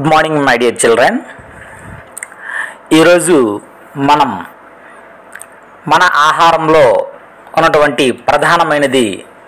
Good morning my dear children. ఈరోజు మనం మన ఆహారంలో ఉన్నటువంటి ప్రధానమైనది,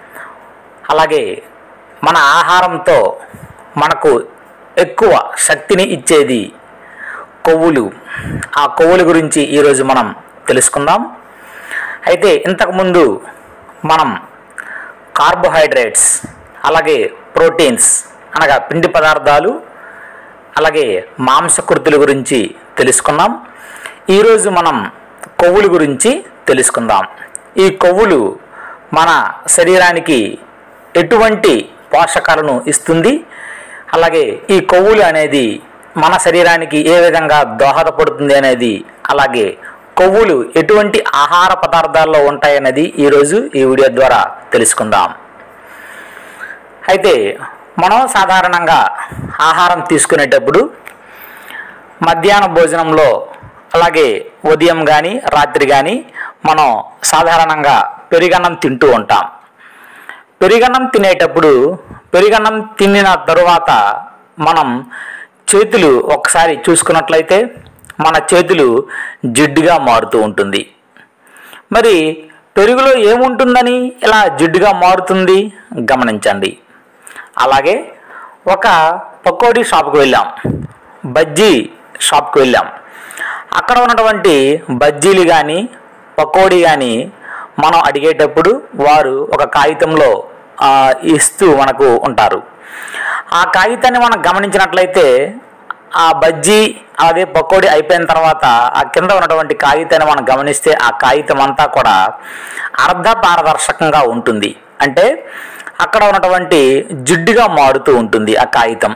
అలాగే మన ఆహారంతో మనకు ఎక్కువ శక్తిని ఇచ్చేది కొవ్వులు. ఆ కొవ్వుల గురించి ఈరోజు మనం తెలుసుకుందాం. అయితే ఇంతకుముందు మనం కార్బోహైడ్రేట్స్, అలాగే ప్రోటీన్స్ అనగా పిండి పదార్థాలు, అలాగే మాంసకృతుల గురించి తెలుసుకున్నాం. ఈరోజు మనం కొవ్వుల గురించి తెలుసుకుందాం. ఈ కొవ్వులు మన శరీరానికి ఎటువంటి పోషకాలను ఇస్తుంది, అలాగే ఈ కొవ్వులు అనేది మన శరీరానికి ఏ విధంగా దోహదపడుతుంది అనేది, అలాగే కొవ్వులు ఎటువంటి ఆహార పదార్థాల్లో ఉంటాయనేది ఈరోజు ఈ వీడియో ద్వారా తెలుసుకుందాం. అయితే మనం సాధారణంగా ఆహారం తీసుకునేటప్పుడు మధ్యాహ్న భోజనంలో, అలాగే ఉదయం కానీ రాత్రి కానీ మనం సాధారణంగా పెరుగన్నం తింటూ ఉంటాం. పెరుగన్నం తినేటప్పుడు, పెరుగన్నం తిన్న తరువాత మనం చేతులు ఒకసారి చూసుకున్నట్లయితే మన చేతులు జిడ్డుగా మారుతూ ఉంటుంది. మరి పెరుగులో ఏముంటుందని ఇలా జిడ్డుగా మారుతుంది గమనించండి. అలాగే ఒక పకోడీ షాప్కి వెళ్ళాం, బజ్జీ షాప్కి వెళ్ళాం. అక్కడ ఉన్నటువంటి బజ్జీలు కానీ పకోడీ కానీ మనం అడిగేటప్పుడు వారు ఒక కాగితంలో ఇస్తూ మనకు ఉంటారు. ఆ కాగితాన్ని మనం గమనించినట్లయితే ఆ బజ్జీ అదే పకోడీ అయిపోయిన తర్వాత ఆ కింద ఉన్నటువంటి కాగితాన్ని మనం గమనిస్తే ఆ కాగితం అంతా కూడా అర్ధ పారదర్శకంగా ఉంటుంది. అంటే అక్కడ ఉన్నటువంటి జిడ్డుగా మారుతూ ఉంటుంది ఆ కాగితం.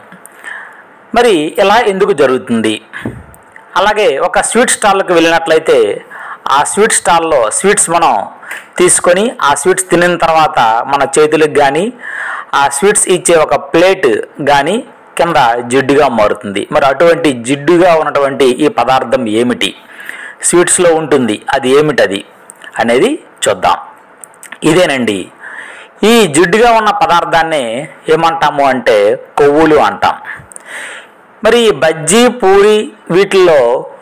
మరి ఇలా ఎందుకు జరుగుతుంది? అలాగే ఒక స్వీట్ స్టాల్కి వెళ్ళినట్లయితే ఆ స్వీట్ స్టాల్లో స్వీట్స్ మనం తీసుకొని ఆ స్వీట్స్ తినిన తర్వాత మన చేతులకు కానీ ఆ స్వీట్స్ ఇచ్చే ఒక ప్లేట్ కానీ కింద జిడ్డుగా మారుతుంది. మరి అటువంటి జిడ్డుగా ఉన్నటువంటి ఈ పదార్థం ఏమిటి? స్వీట్స్లో ఉంటుంది, అది ఏమిటది అనేది చూద్దాం. ఇదేనండి, ఈ జిడ్డుగా ఉన్న పదార్థాన్ని ఏమంటాము అంటే కొవ్వులు అంటాం. మరి ఈ బజ్జీ, పూరి వీటిల్లో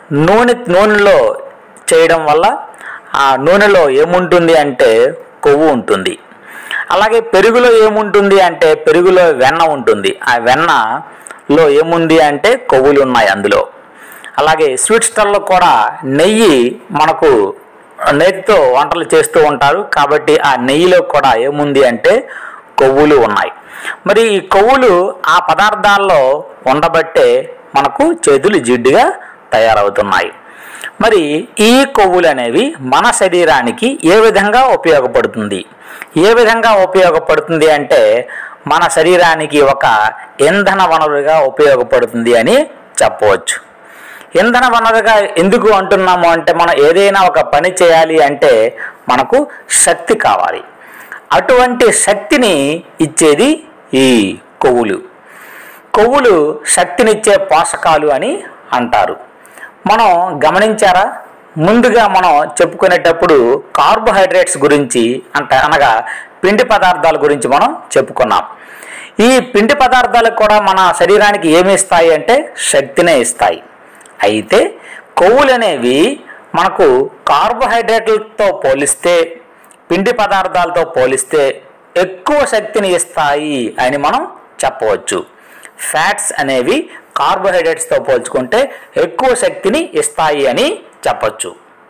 నూనెలో చేయడం వల్ల ఆ నూనెలో ఏముంటుంది అంటే కొవ్వు ఉంటుంది. అలాగే పెరుగులో ఏముంటుంది అంటే పెరుగులో వెన్న ఉంటుంది. ఆ వెన్నలో ఏముంది అంటే కొవ్వులు ఉన్నాయి అందులో. అలాగే స్వీట్ స్టాల్లో కూడా నెయ్యి, మనకు నెయ్యితో వంటలు చేస్తూ ఉంటారు కాబట్టి ఆ నెయ్యిలో కూడా ఏముంది అంటే కొవ్వులు ఉన్నాయి. మరి ఈ కొవ్వులు ఆ పదార్థాల్లో ఉండబట్టే మనకు చేతులు జిడ్డుగా తయారవుతున్నాయి. మరి ఈ కొవ్వులు అనేవి మన శరీరానికి ఏ విధంగా ఉపయోగపడుతుంది? ఏ విధంగా ఉపయోగపడుతుంది అంటే మన శరీరానికి ఒక ఇంధన వనరుగా ఉపయోగపడుతుంది అని చెప్పవచ్చు. ఇంధన వనరుగా ఎందుకు అంటున్నాము అంటే మనం ఏదైనా ఒక పని చేయాలి అంటే మనకు శక్తి కావాలి. అటువంటి శక్తిని ఇచ్చేది ఈ కొవ్వులు. కొవ్వులు శక్తినిచ్చే పోషకాలు అని అంటారు. మనం గమనించారా? ముందుగా మనం చెప్పుకునేటప్పుడు కార్బోహైడ్రేట్స్ గురించి అనగా పిండి పదార్థాల గురించి మనం చెప్పుకున్నాం. ఈ పిండి పదార్థాలు కూడా మన శరీరానికి ఏమి ఇస్తాయి అంటే శక్తినే ఇస్తాయి. అయితే కొవ్వులు అనేవి మనకు కార్బోహైడ్రేట్లతో పోలిస్తే, పిండి పదార్థాలతో పోలిస్తే ఎక్కువ శక్తిని ఇస్తాయి అని మనం చెప్పవచ్చు. ఫ్యాట్స్ అనేవి కార్బోహైడ్రేట్స్తో పోల్చుకుంటే ఎక్కువ శక్తిని ఇస్తాయి అని చెప్పచ్చు.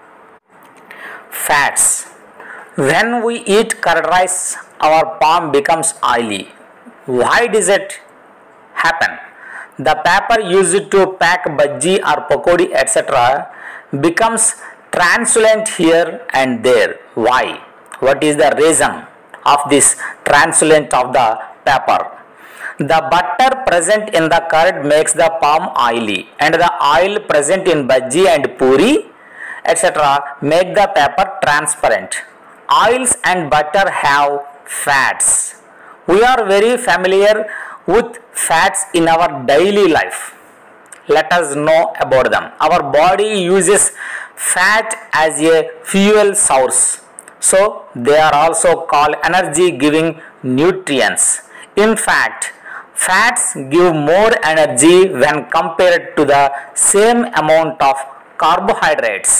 Fats. When we eat curd rice our palm becomes oily. Why does it happen? The paper used to pack bhaji or pakodi etc. becomes translucent here and there. Why? What is the reason of this translucent of the paper? The butter present in the curd makes the palm oily, and the oil present in bhaji and puri etc. make the paper transparent. Oils and butter have fats. We are very familiar with fats in our daily life. Let us know about them. Our body uses fat as a fuel source, so they are also called energy giving nutrients. In fact, Fats give more energy when compared to the same amount of carbohydrates.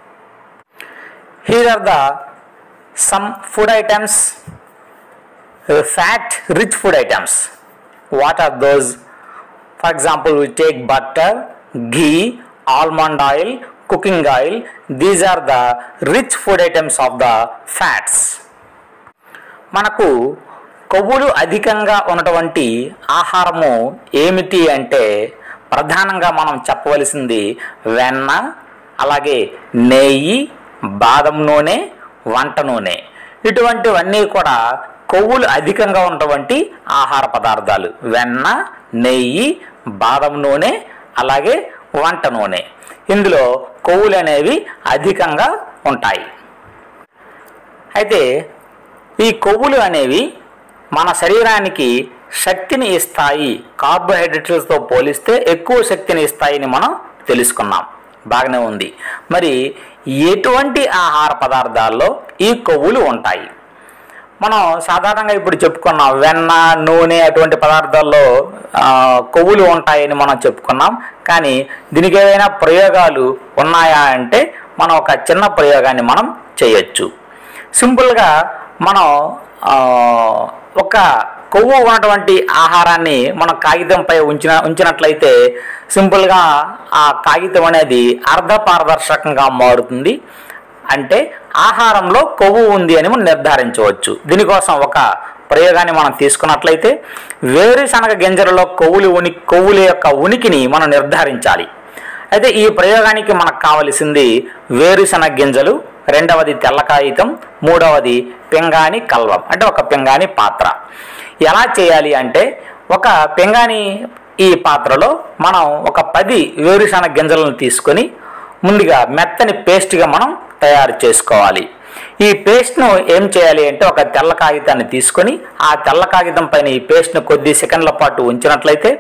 Here are the some food items, fat rich food items. What are those? For example, we take butter, ghee, almond oil, cooking oil. These are the rich food items of the fats. మనకు కొవ్వులు అధికంగా ఉన్నటువంటి ఆహారము ఏమిటి అంటే ప్రధానంగా మనం చెప్పవలసింది వెన్న, అలాగే నెయ్యి, బాదం నూనె, వంట నూనె. ఇటువంటివన్నీ కూడా కొవ్వులు అధికంగా ఉన్నటువంటి ఆహార పదార్థాలు. వెన్న, నెయ్యి, బాదం నూనె, అలాగే వంట నూనె. ఇందులో కొవ్వులు అనేవి అధికంగా ఉంటాయి. అయితే ఈ కొవ్వులు అనేవి మన శరీరానికి శక్తిని ఇస్తాయి. కార్బోహైడ్రేట్లతో పోలిస్తే ఎక్కువ శక్తిని ఇస్తాయని మనం తెలుసుకున్నాం. బాగానే ఉంది. మరి ఎటువంటి ఆహార పదార్థాల్లో ఈ కొవ్వులు ఉంటాయి? మనం సాధారణంగా ఇప్పుడు చెప్పుకున్నాం వెన్న, నూనె అటువంటి పదార్థాల్లో కొవ్వులు ఉంటాయని మనం చెప్పుకున్నాం. కానీ దీనికి ఏదైనా ప్రయోగాలు ఉన్నాయా అంటే మనం ఒక చిన్న ప్రయోగాన్ని మనం చేయొచ్చు. సింపుల్గా మనం ఒక కొవ్వు ఉన్నటువంటి ఆహారాన్ని మనం కాగితంపై ఉంచినట్లయితే సింపుల్గా ఆ కాగితం అనేది అర్ధపారదర్శకంగా మారుతుంది. అంటే ఆహారంలో కొవ్వు ఉంది అని మనం నిర్ధారించవచ్చు. దీనికోసం ఒక ప్రయోగాన్ని మనం తీసుకున్నట్లయితే వేరుశనగ గింజలలో కొవ్వుల యొక్క ఉనికిని మనం నిర్ధారించాలి. అయితే ఈ ప్రయోగానికి మనకు కావలసింది వేరుశనగ గింజలు, రెండవది తెల్ల కాగితం, మూడవది పింగాణి కల్వం అంటే ఒక పింగాణి పాత్ర. ఎలా చేయాలి అంటే ఒక పింగాణి ఈ పాత్రలో మనం ఒక 10 వేరుశనగ గింజలను తీసుకొని ముందుగా మెత్తని పేస్ట్గా మనం తయారు చేసుకోవాలి. ఈ పేస్ట్ను ఏం చేయాలి అంటే ఒక తెల్ల కాగితాన్ని తీసుకొని ఆ తెల్ల కాగితం పైన ఈ పేస్ట్ను కొద్ది సెకండ్ల పాటు ఉంచినట్లయితే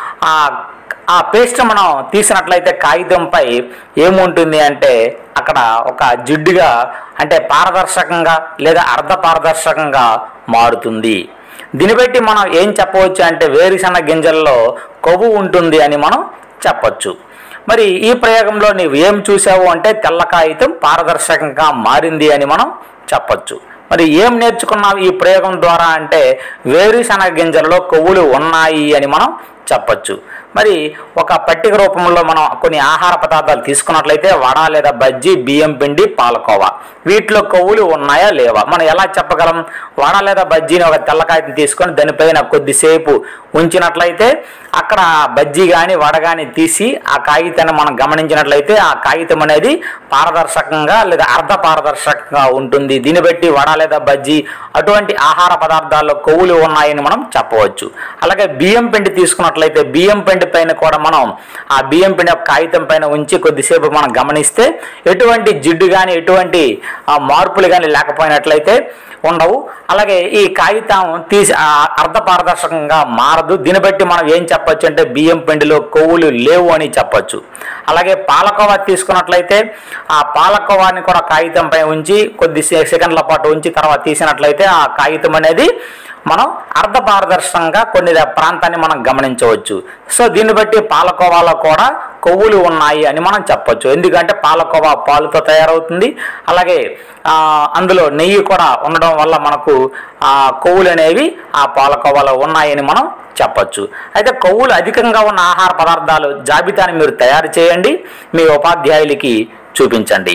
ఆ పేస్ట్ మనం తీసినట్లయితే కాగితంపై ఏముంటుంది అంటే అక్కడ ఒక జిడ్డుగా అంటే పారదర్శకంగా లేదా అర్ధ పారదర్శకంగా మారుతుంది. దీన్ని బట్టి మనం ఏం చెప్పవచ్చు అంటే వేరుశనగ గింజల్లో కొవ్వు ఉంటుంది అని మనం చెప్పచ్చు. మరి ఈ ప్రయోగంలో నీవు ఏం చూసావు అంటే తెల్ల కాగితం పారదర్శకంగా మారింది అని మనం చెప్పచ్చు. మరి ఏం నేర్చుకున్నావు ఈ ప్రయోగం ద్వారా అంటే వేరుశనగ గింజలలో కొవ్వులు ఉన్నాయి అని మనం చెప్పచ్చు. మరి ఒక పట్టిక రూపంలో మనం కొన్ని ఆహార పదార్థాలు తీసుకున్నట్లయితే వడ లేదా బజ్జీ, బియ్యం పిండి, పాలకోవా, వీటిలో కొవ్వులు ఉన్నాయా లేవా మనం ఎలా చెప్పగలం? వడ లేదా బజ్జీని ఒక తెల్ల కాగితం తీసుకొని దానిపైన కొద్దిసేపు ఉంచినట్లయితే అక్కడ బజ్జీ కానీ వడ కానీ తీసి ఆ కాగితాన్ని మనం గమనించినట్లయితే ఆ కాగితం అనేది పారదర్శకంగా లేదా అర్ధ పారదర్శకంగా ఉంటుంది. దీన్ని బట్టి వడ లేదా బజ్జీ అటువంటి ఆహార పదార్థాల్లో కొవ్వులు ఉన్నాయని మనం చెప్పవచ్చు. అలాగే బియ్యం పిండి తీసుకున్నట్లయితే బియ్యం పిండి పైన కూడా మనం ఆ బియ్యం పిండి కాగితం పైన ఉంచి కొద్దిసేపు మనం గమనిస్తే ఎటువంటి జిడ్డు కానీ ఎటువంటి మార్పులు కానీ లేకపోయినట్లయితే ఉండవు. అలాగే ఈ కాగితం తీసి అర్ధ పారదర్శకంగా మారదు. దీన్ని బట్టి మనం ఏం చెప్పొచ్చు అంటే బియ్యం పిండిలో కొవ్వులు లేవు అని చెప్పొచ్చు. అలాగే పాలకోవా తీసుకున్నట్లయితే ఆ పాలకోవాని కూడా కాగితం పై ఉంచి కొద్ది సెకండ్ల పాటు ఉంచి తర్వాత తీసినట్లయితే ఆ కాగితం అనేది మనం అర్ధ పారదర్శకంగా కొన్ని ప్రాంతాన్ని మనం గమనించవచ్చు. సో దీన్ని బట్టి పాలకోవాలో కూడా కొవ్వులు ఉన్నాయి అని మనం చెప్పొచ్చు. ఎందుకంటే పాలకోవా పాలుతో తయారవుతుంది. అలాగే అందులో నెయ్యి కూడా ఉండడం వల్ల మనకు కొవ్వులు అనేవి ఆ పాలకోవాలో ఉన్నాయని మనం చెప్పొచ్చు. అయితే కొవ్వులు అధికంగా ఉన్న ఆహార పదార్థాలు జాబితాని మీరు తయారు చేయండి, మీ ఉపాధ్యాయులకి చూపించండి.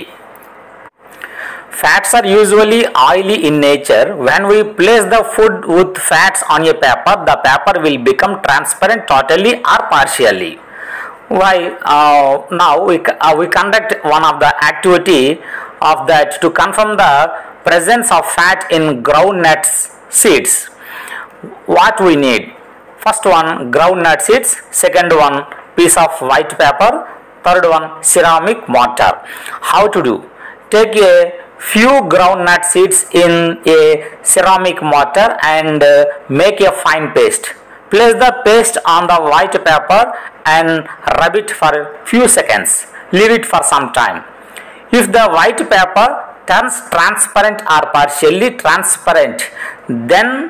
Fats are usually oily in nature. When we place the food with fats on a paper, the paper will become transparent totally or partially. Why? Now we conduct one of the activity of that to confirm the presence of fat in groundnut seeds. What we need? First one groundnut seeds, second one piece of white paper, third one ceramic mortar. How to do? Take a few groundnut seeds in a ceramic mortar and make a fine paste. Place the paste on the white paper and rub it for a few seconds. Leave it for some time. If the white paper turns transparent or partially transparent, then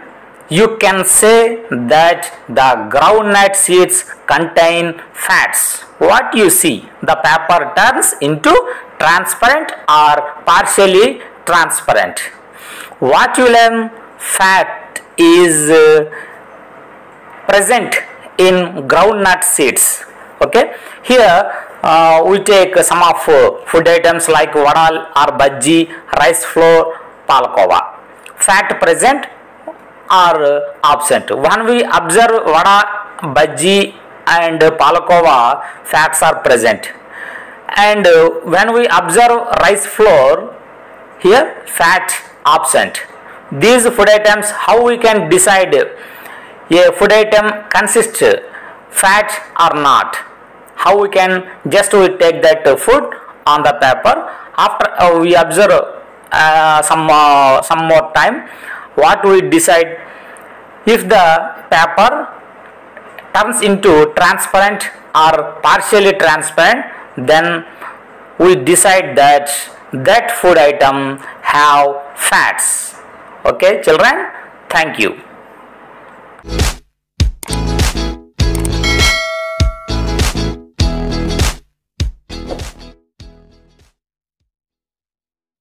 you can say that the groundnut seeds contain fats. What you see? The paper turns into transparent or partially transparent. What you learn? Fat is present in groundnut seeds. Okay, here we take some of food items like vada or bhaji, rice flour, palkova. Fat present or absent. When we observe vada, bhaji and palkova, fats are present, and when we observe rice flour, here fat absent. These food items, how we can decide a food item consists fat or not? How we can just we take that food on the paper, after we observe some more time, what we decide? If the paper turns into transparent or partially transparent, then we decide that that food item have fats. Okay children, thank you.